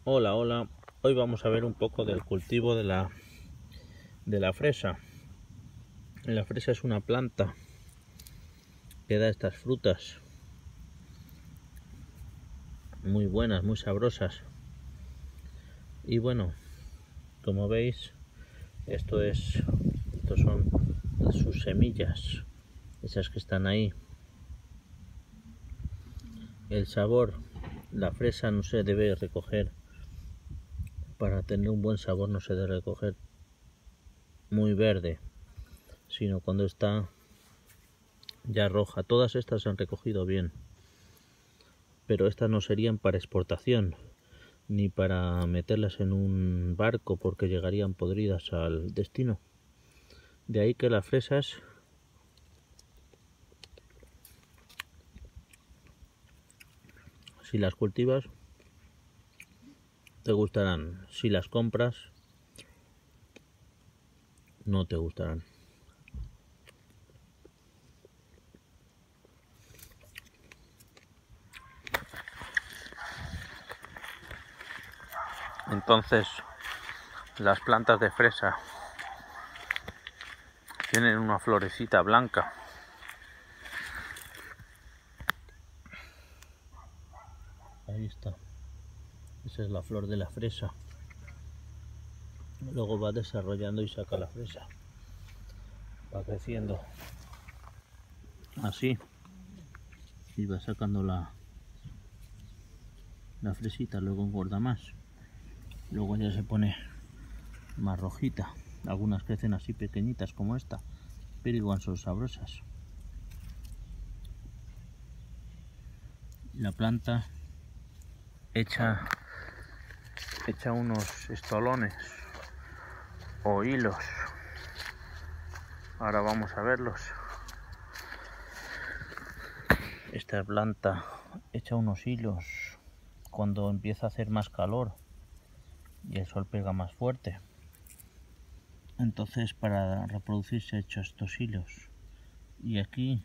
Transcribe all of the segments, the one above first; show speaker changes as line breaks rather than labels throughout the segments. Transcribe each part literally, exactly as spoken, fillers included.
Hola, hola. Hoy vamos a ver un poco del cultivo de la, de la fresa. La fresa es una planta que da estas frutas muy buenas, muy sabrosas. Y bueno, como veis, esto es, estos son sus semillas, esas que están ahí. El sabor, la fresa no se debe recoger, para tener un buen sabor no se debe recoger muy verde, sino cuando está ya roja. Todas estas se han recogido bien, pero estas no serían para exportación ni para meterlas en un barco, porque llegarían podridas al destino. De ahí que las fresas si las cultivas te gustarán, si las compras no te gustarán. Entonces, las plantas de fresa tienen una florecita blanca. Ahí está. Esa es la flor de la fresa. Luego va desarrollando y saca la fresa. Va creciendo así. Y va sacando la, la fresita. Luego engorda más. Luego ya se pone más rojita. Algunas crecen así pequeñitas como esta, pero igual son sabrosas. La planta echa, echa unos estolones o hilos. Ahora vamos a verlos. Esta planta echa unos hilos cuando empieza a hacer más calor y el sol pega más fuerte. Entonces, para reproducirse ha hecho estos hilos. Y aquí,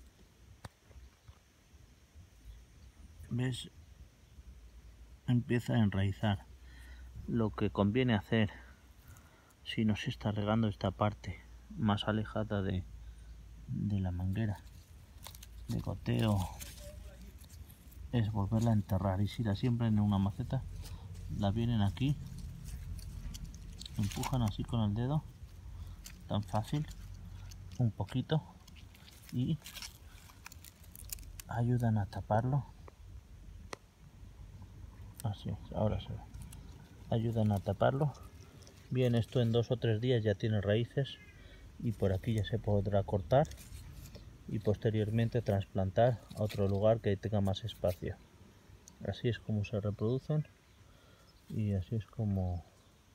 ¿ves? Empieza a enraizar. Lo que conviene hacer, si no se está regando esta parte más alejada de, de la manguera de goteo, es volverla a enterrar. Y si la siembran en una maceta, la vienen aquí, empujan así con el dedo, tan fácil, un poquito, y ayudan a taparlo. Así es, ahora se ve. Ayudan a taparlo. Bien, esto en dos o tres días ya tiene raíces y por aquí ya se podrá cortar y posteriormente trasplantar a otro lugar que tenga más espacio. Así es como se reproducen y así es como,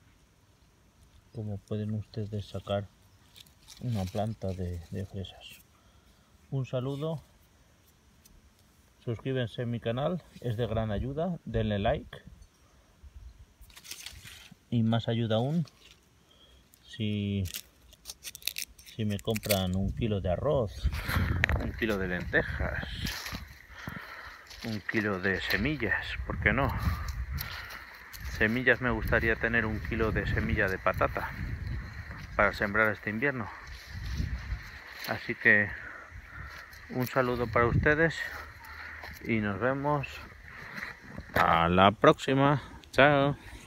como pueden ustedes sacar una planta de, de fresas. Un saludo, suscríbanse a mi canal, es de gran ayuda, denle like y más ayuda aún si, si me compran un kilo de arroz, un kilo de lentejas, un kilo de semillas, ¿por qué no? Semillas, me gustaría tener un kilo de semilla de patata para sembrar este invierno. Así que un saludo para ustedes y nos vemos a la próxima. Chao.